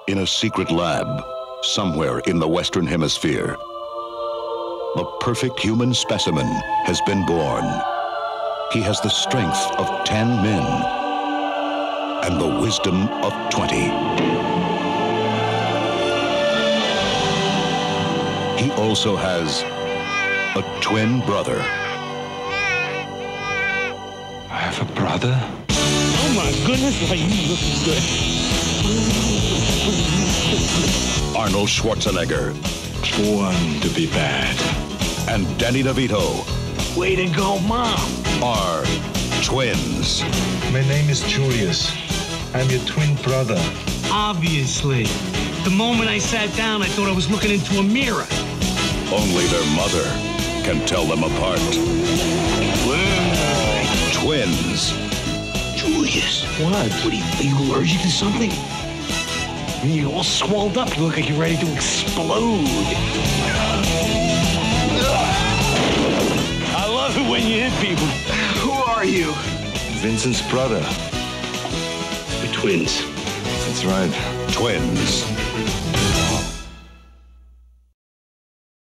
In a secret lab, somewhere in the Western Hemisphere, the perfect human specimen has been born. He has the strength of 10 men and the wisdom of 20. He also has a twin brother. I have a brother? Oh my goodness, are you looking good? Arnold Schwarzenegger. Born to be bad. And Danny DeVito. Way to go, Mom. Are twins. My name is Julius. I'm your twin brother. Obviously. The moment I sat down, I thought I was looking into a mirror. Only their mother can tell them apart. Twins. Julius. What? Are you allergic to something? You're all swelled up. You look like you're ready to explode. I love it when you hit people. Who are you? Vincent's brother. We're twins. That's right. Twins.